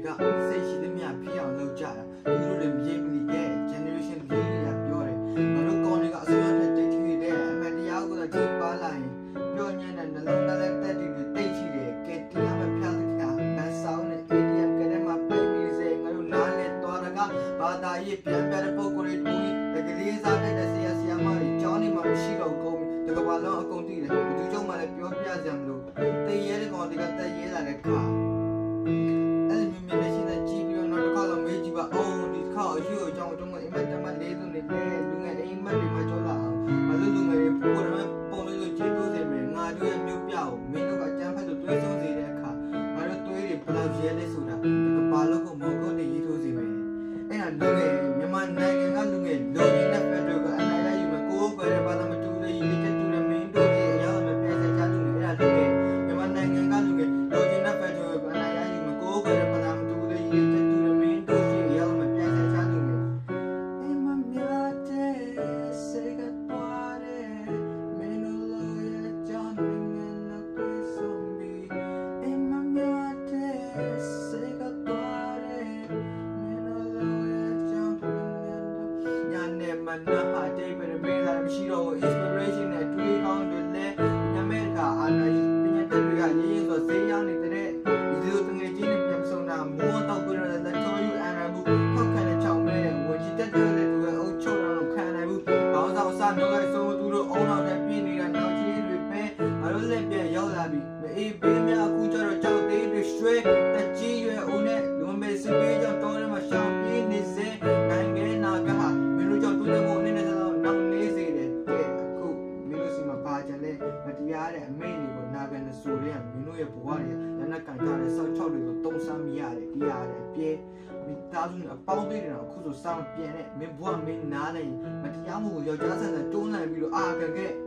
တွေကစိတ်ရှိသမျှဖြစ်အောင်လုပ်ကြတာသူတို့တွေမြေမီတဲ့ generation ကြီးတွေကပြောတယ်ငါတို့ကောင်းတွေကအစိုးရထက်တိတ်ထိတဲ့အမှန်တရားကိုသာချိန်ပါလာရင်ပြောညံ့တဲ့နှလုံးသားနဲ့တက်တည်တွေတိတ်ရှိတယ်ကဲတရားမဖျားတဲ့ခါဘတ်ဆောင်နဲ့ ATM ကလေးမှာပိတ်ပြီးစေငါတို့နားလဲသွားတာကဘာသာရေးပြန်ပြတဲ့ပုံကိုယ်တွေတကလေးစားတဲ့ဆရာမတွေကျောင်းနေမှာမရှိတော့ကုန်တကဘာလုံးအကုန်တည်တယ်ဘသူကြောင့်မှလည်းပြောပြကြမလို့တည်ရဲတဲ့ကောင်တွေကတည်ရဲလာတဲ့ခါအဲ့လိုမျိုးနဲ့ရှိတဲ့ကြည့်ပြီးတော့နောက်တစ်ခါတော့မေးကြည့်ပါအောင်ဒီတစ်ခါအယူအကြောင်းတော့အိမ်မက်တမလေးစုနေတယ်လူငယ်အိမ်မက်တွေမှာကြောလာအောင်မလို့လူငယ်တွေပို့တယ်ပုံလေးလိုခြေတိုးစေမယ်ငါတို့ရဲ့မျိုးပြကိုမင်းတို့ကအကျန်းဖက်လို့တွေးဆုံးစေတဲ့အခါငါတို့တွေးတွေဘယ်လောက်ရဲလဲဆိုတာဒီကဘာလုံးကိုမော်ကုတ်နေရေးထိုးစေမယ်အဲ့ဒါလူငယ်မြန်မာနိုင်ငံကလူငယ်လူကြီးနဲ့ဖက်တို့ကအနိုင်ရယူမယ်ကိုယ်ကိုယ်ရဲ့ဘာသာမတူတဲ့ရည်ရည်တူတဲ့မင်းတို့ရဲ့အရာမပြည့်စက်ချလူငယ်အဲ့ဒါလူငယ်မြန်မာနိုင်ငံကလူငယ်လူကြီးနဲ့ဖက်တို့ကအနိုင်ရယူမယ်ကိုယ်ကိုယ်ရဲ့ဘာသာမတူတဲ့ရည်ရည်တူတဲ့မင်းတို့ရဲ့အရာမပြည့်စက်ချလူငယ်အိမ်မမြတ်တဲ့စေကတော်တဲ့မင်းတို့ရဲ့ကြောင်းနိုင်ငံနဲ့ပြေဆုံးပြီးအိမ်မမြတ်တဲ့စေကတော်တဲ့မင်းတို့ရဲ့ကြောင်းနိုင်ငံနဲ့မနာဟာတဲ့ဘယ်လိုလဲမရှိတော့ inspiration နဲ့တွေးကောင်းတွေလဲညမဲကအာနာကြီးပညာတတ်တွေကရေးရင်ဆိုဈေးရောက်နေတဲ့ဒီလိုတငယ်ချင်းတွေပြန်ဆုံးတာမောတော့ပြီးတော့လက်တော်ယူအန်ရမှုဖောက်ခံတဲ့ချောင်းမဲဝင်ချတက်တဲ့လူကအုပ်ချုပ်တော့ခံနိုင်ဘူးဘောင်းဆောင်စတော့လိုက်ဆုံးသူတို့အုံနောက်နဲ့ပြင်းနေတာနောက်ကြီးတွေပဲငါတို့လက်ပြန်ရောက်လာပြီမအေးပေးများအခုကျတော့ကြောက်သေးတွေရွှဲတကြီးရွယ်ဦးနဲ့လွန်မဲ့စပေးကြောင့်တောထဲမှာရှောင်ပြေးနေစေနိုင်ငံနာကဟာမင်းတို့ကြောင့်တွေ့တဲ့ဘုံအနေနဲ့တော့နောက်နေစေတယ်တဲ့အခုမင်းတို့စီမှာပါကြလဲမတရားတဲ့အမိန့်တွေကိုနာခံနေဆိုတဲ့မင်းတို့ရဲ့ဘဝတွေလက်နက်ကန်ထားတဲ့စောက်ချောက်တွေကိုတုံးဆမ်းမိရတယ်တရားတယ်ပြဲမိသားစုနဲ့အပေါင်းအသင်းတွေတော့အခုဆိုစောင့်ပြန်တဲ့မင်းဘဝမင်းနားနေမတရားမှုကိုယောက်ျားဆန်ဆန်တွန်းလှန်ပြီးတော့အာခံခဲ့